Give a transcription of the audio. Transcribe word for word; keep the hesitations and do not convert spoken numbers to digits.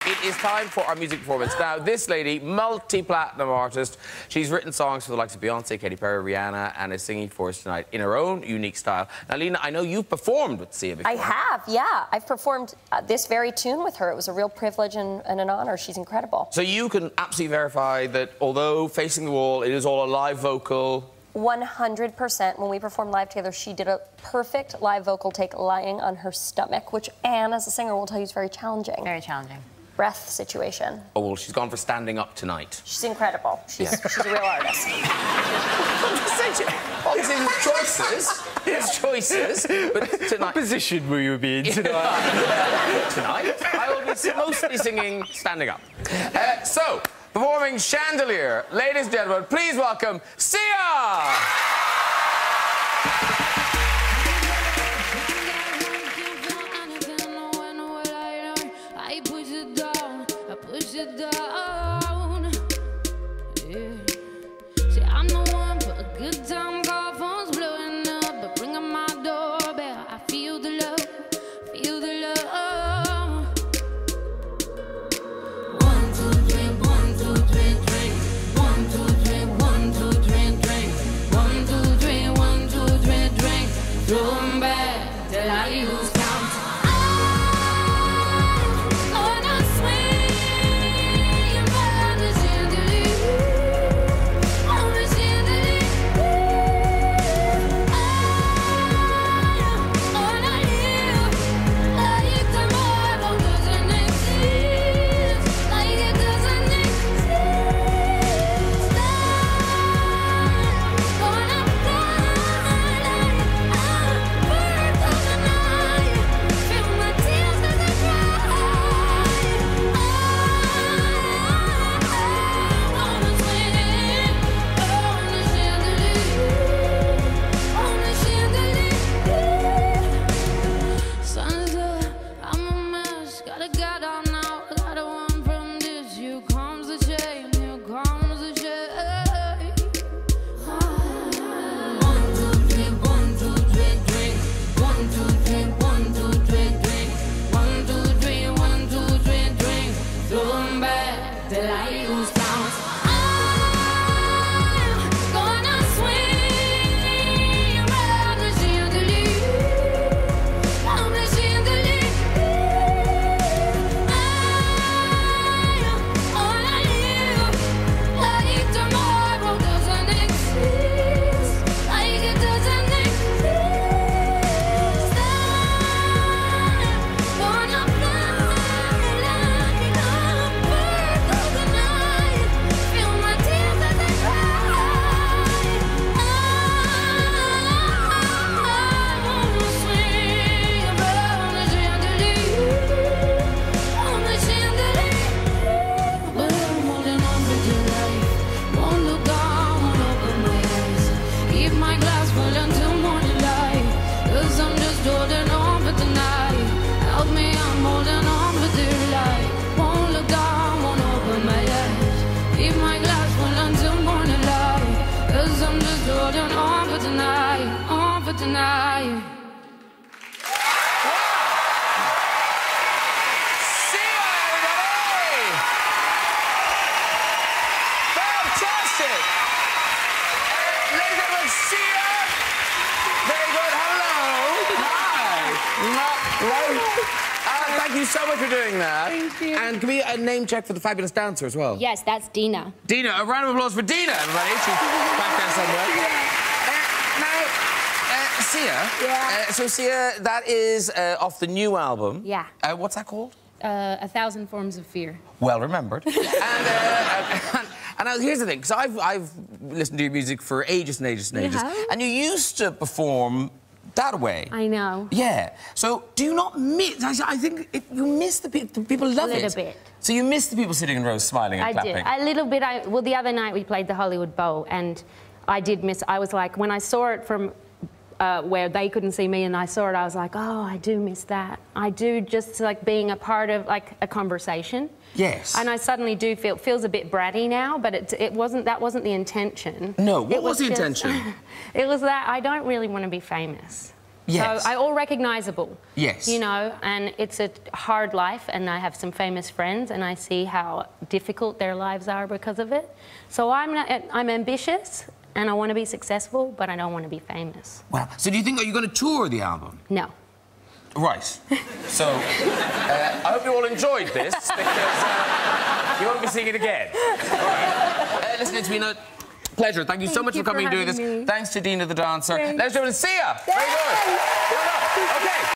It is time for our music performance. Now, this lady, multi-platinum artist, she's written songs for the likes of Beyonce, Katy Perry, Rihanna, and is singing for us tonight in her own unique style. Now, Lena, I know you've performed with Sia before. I have, yeah. I've performed uh, this very tune with her. It was a real privilege and, and an honor. She's incredible. So you can absolutely verify that although Facing the Wall, it is all a live vocal. one hundred percent. When we performed live together, she did a perfect live vocal take lying on her stomach, which Anne, as a singer, will tell you is very challenging. Very challenging. Breath situation. Oh, well, she's gone for standing up tonight. She's incredible. She's, Yeah. she's a real artist. Obviously, there's choices. There's choices. But tonight... What position will you be in tonight? Tonight, I will be mostly singing standing up. Uh, so, performing Chandelier, ladies and gentlemen, please welcome Sia! Down. Yeah. See, I'm the one for a good time, call phones blowing up, but ring on my doorbell. I feel the love, feel the love. One, two, drink, one, two, drink, drink. One, two, drink, one, two, drink, drink. One, two, drink, one, two, drink, drink. Throw 'em back till I lose count. Tonight. Sia, everybody! Fantastic! Uh, ladies and gentlemen, Sia! Very good. Hello! Hi! Uh, thank you so much for doing that. Thank you. And can we a name check for the fabulous dancer as well? Yes, that's Dina. Dina, a round of applause for Dina, everybody. She's back there somewhere. Uh, now, uh, Sia. Yeah. Uh, so, Sia, that is uh, off the new album. Yeah. Uh, what's that called? Uh, A Thousand Forms of Fear. Well remembered. and, uh, and, and now here's the thing, because I've, I've listened to your music for ages and ages and ages, You have? and you used to perform that way. I know. Yeah. So do you not miss? I, I think it, you miss the people. People love it. A little bit. So you miss the people sitting in rows smiling and I clapping. did. A little bit. I, well, the other night we played the Hollywood Bowl, and I did miss. I was like, when I saw it from uh, where they couldn't see me, and I saw it, I was like, oh, I do miss that. I do just like being a part of like a conversation. Yes. And I suddenly do feel feels a bit bratty now, but it it wasn't. That wasn't the intention. No. What It was, the just- intention? It was that I don't really want to be famous. Yes. So I all recognisable. Yes. You know, and it's a hard life, and I have some famous friends, and I see how difficult their lives are because of it. So I'm not, I'm ambitious, and I want to be successful, but I don't want to be famous. Wow. So do you think, are you going to tour the album? No. Right. So, uh, I hope you all enjoyed this, because uh, you won't be seeing it again. All right. Uh, listen, it's been a pleasure. Thank you so Thank much you for coming for and doing this. having me. Thanks to Dina the dancer. Thanks. Ladies and gentlemen, see ya. Very good. Well done. Okay.